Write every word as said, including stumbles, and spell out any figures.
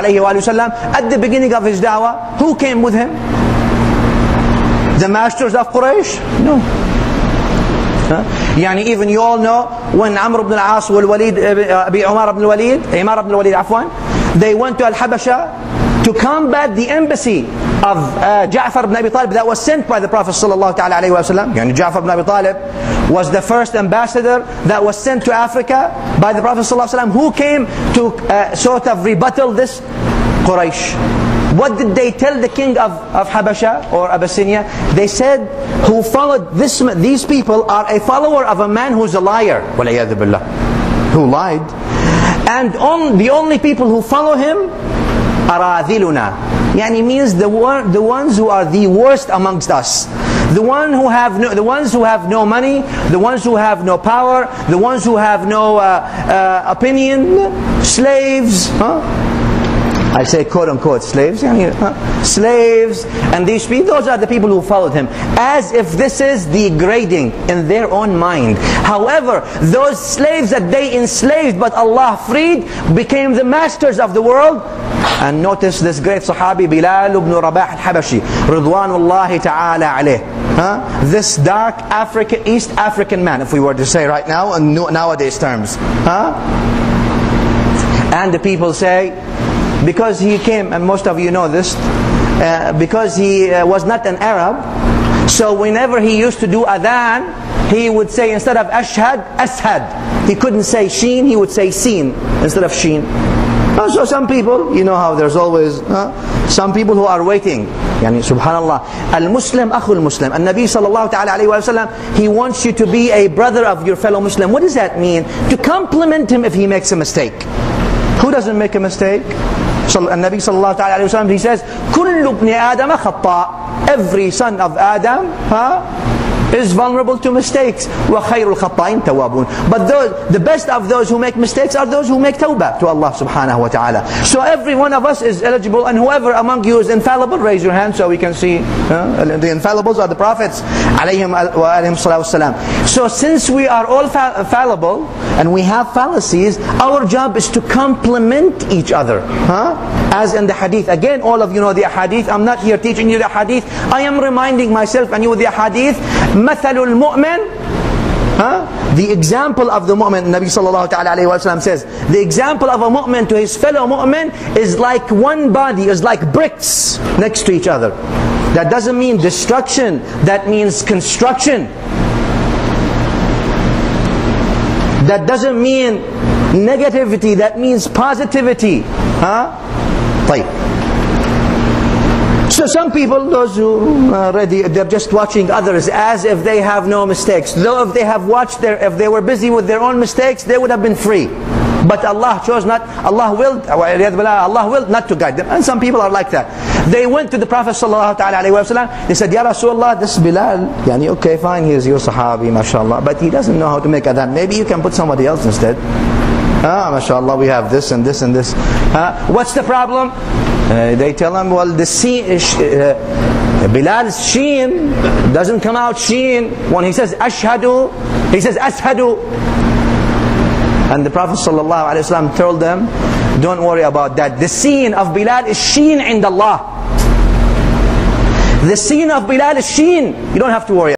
alayhi wa sallam, at the beginning of his da'wah, who came with him? The masters of Quraysh? No. Huh? Yani even you all know when Amr ibn al-As wal Walid, Abi Umar ibn al-Walid, Imar ibn al-Walid, afwan, they went to Al-Habasha to combat the embassy of uh, Ja'far ibn Abi Talib that was sent by the Prophet sallallahu alayhi wa sallam. Yani Ja'far ibn Abi Talib was the first ambassador that was sent to Africa by the Prophet sallallahu alayhi wa sallam, who came to uh, sort of rebuttal this Quraysh. What did they tell the king of, of Habasha or Abyssinia? They said, who followed this, these people are a follower of a man who's a liar, وَلَيَذُ بِاللَّهِ, who lied. And on, the only people who follow him, أَرَاذِلُنَا, yani means the, the ones who are the worst amongst us. The, one who have no, the ones who have no money, the ones who have no power, the ones who have no uh, uh, opinion, slaves, huh? I say quote unquote slaves, huh? slaves, and these people, those are the people who followed him, as if this is degrading in their own mind. However, those slaves that they enslaved but Allah freed became the masters of the world. And notice this great Sahabi Bilal ibn Rabah al-Habashi, Ridwanullahi ta'ala alayh. Huh? This dark African, East African man, if we were to say right now in nowadays terms. Huh? And the people say, because he came, and most of you know this, uh, because he uh, was not an Arab, so whenever he used to do adhan, he would say instead of ashhad, ashad. He couldn't say sheen, he would say seen instead of sheen. Uh, so some people, you know how there's always uh, some people who are waiting. Yani subhanallah, al-Muslim akhul Muslim. And Nabi sallallahu ta'ala alayhi wa sallam, he wants you to be a brother of your fellow Muslim. What does that mean? To compliment him if he makes a mistake. Who doesn't make a mistake? And Nabi sallallahu ta'ala alayhi wa sallam, he says, كُلُّ ابْنِ آدَمَ خَطَّاء. Every son of Adam huh, is vulnerable to mistakes. وَخَيْرُ الْخَطَّائِينَ تَوَّابُونَ. But those, the best of those who make mistakes are those who make tawbah to Allah subhanahu wa ta'ala. So every one of us is eligible, and whoever among you is infallible, raise your hand so we can see. Huh? The infallibles are the prophets alayhim wa alayhim salatu wasalam. So since we are all fa fallible and we have fallacies, our job is to complement each other. Huh? As in the hadith. Again, all of you know the hadith. I'm not here teaching you the hadith. I am reminding myself and you the hadith. مَثَلُ الْمُؤْمِنِ, huh? The example of the mu'min, Nabi sallallahu ta'ala alayhi wa sallam says, the example of a mu'min to his fellow mu'min is like one body, is like bricks next to each other. That doesn't mean destruction, that means construction. That doesn't mean negativity, that means positivity. Huh? طيب. So some people, those who are ready, they're just watching others as if they have no mistakes. Though if they have watched their, if they were busy with their own mistakes, they would have been free. But Allah chose not, Allah willed, Allah willed not to guide them. And some people are like that. They went to the Prophet sallallahu alaihi wasallam. They said, Ya Rasulullah, this Bilal, yani okay, fine, he's your Sahabi, mashallah, but he doesn't know how to make adhan. Maybe you can put somebody else instead. Ah, mashallah, we have this and this and this. Uh, what's the problem? Uh, they tell him, well, the sheen, uh, Bilal's sheen doesn't come out sheen. When he says ashhadu, he says ashhadu. And the Prophet sallallahu alaihi wasallam told them, don't worry about that. The sheen of Bilal is sheen in Allah. The sheen of Bilal is sheen. You don't have to worry.